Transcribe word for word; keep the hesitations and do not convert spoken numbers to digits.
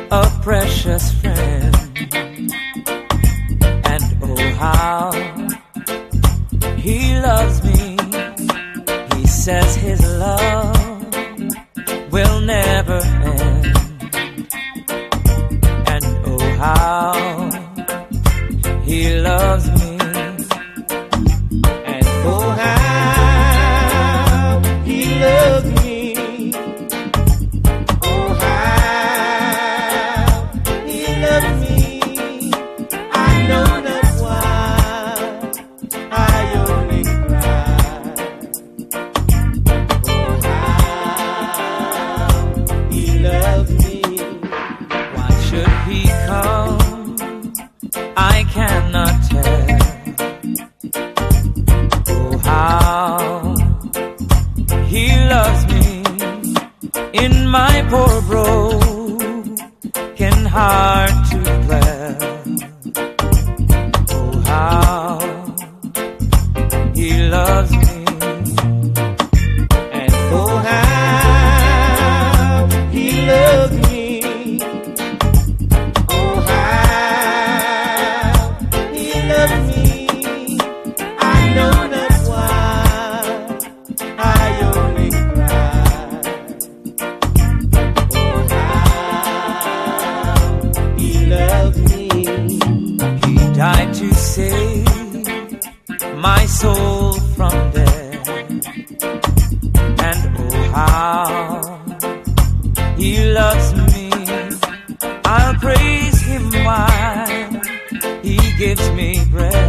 a precious friend. And oh how he loves me. He says his love will never end. And oh how he loves me. And oh how he loves me. My poor broken heart to declare, oh how he loves me. And oh how he loves me. Oh how he loves me. I know not why I only cry. Died to save my soul from death. And oh how he loves me. I'll praise him while he gives me breath.